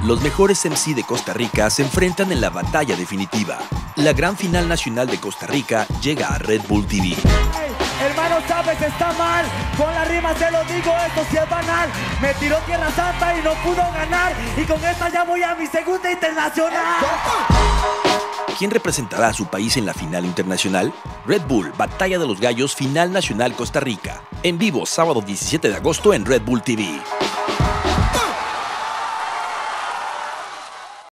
Los mejores MC de Costa Rica se enfrentan en la batalla definitiva. La gran final nacional de Costa Rica llega a Red Bull TV. Hermano, sabes, está mal. Con la rima se lo digo, esto sí es banal. Me tiró Tierra Santa y no pudo ganar. Y con esta ya voy a mi segunda internacional. ¿Quién representará a su país en la final internacional? Red Bull, Batalla de los Gallos, Final Nacional Costa Rica. En vivo, sábado 17 de agosto en Red Bull TV.